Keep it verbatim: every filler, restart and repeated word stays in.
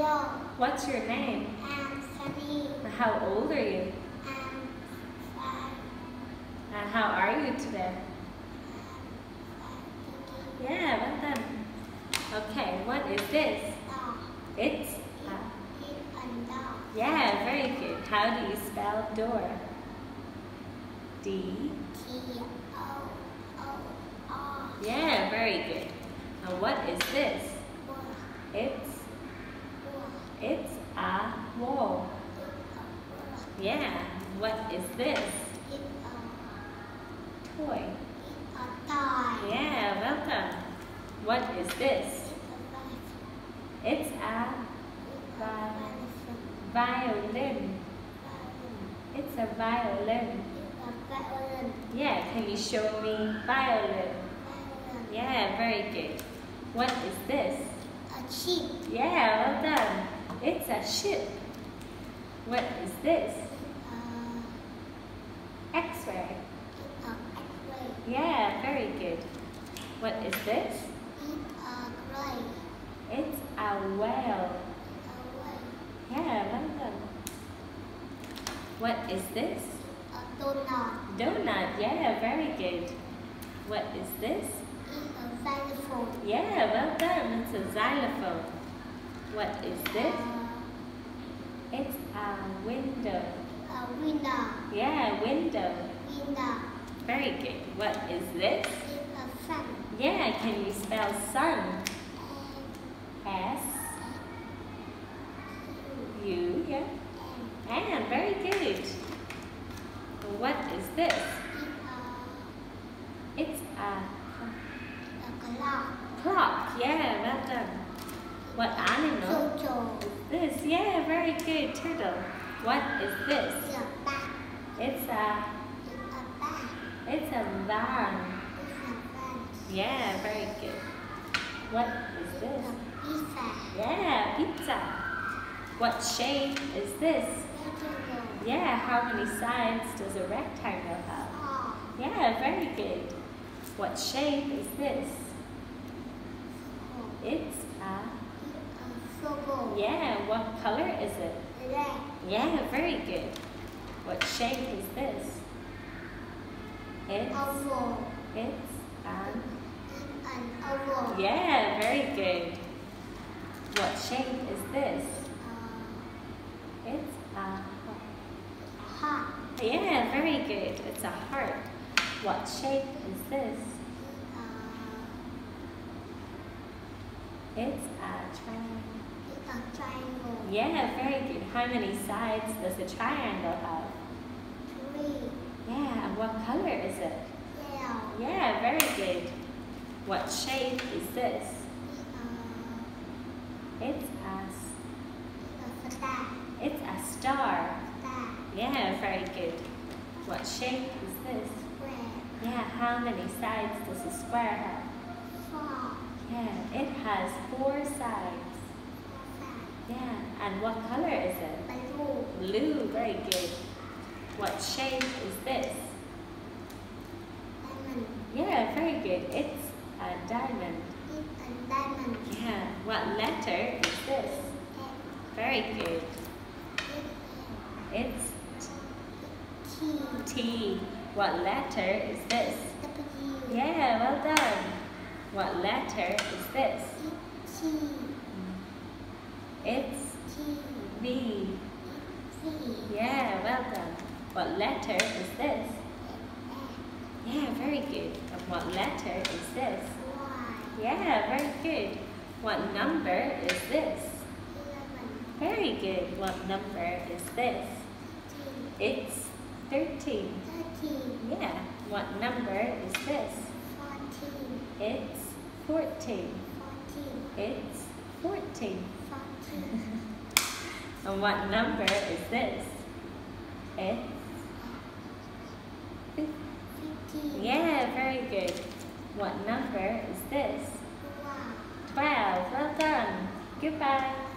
Hello. What's your name? I'm Sunny. How old are you? I'm five. And how are you today? I'm five. Yeah, well done. Okay, what is this? Dog. It's It, a, it's a dog. yeah, very good. How do you spell door? D. T O O R. Yeah, very good. And what is this? Wall. It's Wall. it's a wall. It's a wall. Yeah. What is this? It's a Toy. it's a toy. Yeah, well done. What is this? It's a It's a vi- vi- violin. It's a violin. It's a violin. Yeah, can you show me violin? Violin. Yeah, very good. What is this? A sheep. Yeah, well done. It's a ship. What is this? Uh, X-ray. it's a X-ray. Yeah, very good. What is this? It's a gray. It's a whale. It's a way. Yeah, well done. What is this? A donut. Donut. Yeah, very good. What is this? It's a xylophone. Yeah, well done. It's a xylophone. What is this? Uh, It's a window. a window. Yeah, window. Window. Very good. What is this? It's a sun. Yeah, can you spell sun? S U, yeah. And very good. What is this? It's It's a a, a clock. clock. Yeah, well done. What animal Turtle. is this? Yeah, very good. Turtle. What is this? It's a bat. It's a It's a bat. it's a van. It's a bat. Yeah, very good. What is It's this? a pizza. Yeah, pizza. What shape is this? Rectangle. Yeah, how many sides does a rectangle have? Oh, Yeah, very good. What shape is this? oh. It's a... It's a circle. Yeah, what color is it? Red. Yeah, very good. What shape is this? It's... Oval. It's an... It's an oval. Yeah, very good. What shape is this? Uh, It's a... heart. Yeah, very good. It's a heart. What shape is this? Uh, It's a triangle. it's a triangle. Yeah, very good. How many sides does a triangle have? Three. Yeah, and what color is it? Yellow. Yeah, very good. What shape is this? Uh, It's a, s- it's a star. it's a star. Star. Yeah, very good. What shape is this? Square. Yeah, how many sides does a square have? Four. Yeah, it has four sides. Five. Yeah, and what color is it? Blue. Blue, very good. What shape is this? Diamond. Yeah, very good. It's a diamond. It's a diamond. Yeah, what letter is this? Very good. It's T. T. What letter is this? W. Yeah, well done. What letter is this? T. It's T. V. V. Yeah, well done. What letter is this? Yeah, very good. And what letter is this? Y. Yeah, very good. What number is this? Eleven. Very good. What number is this? Thirteen. It's thirteen. Thirteen. Yeah. What number is this? Fourteen. It's fourteen. Fourteen. It's fourteen. Fourteen. And what number is this? It's Fifteen. yeah, very good. What number is this? Twelve. twelve. Well done. Goodbye.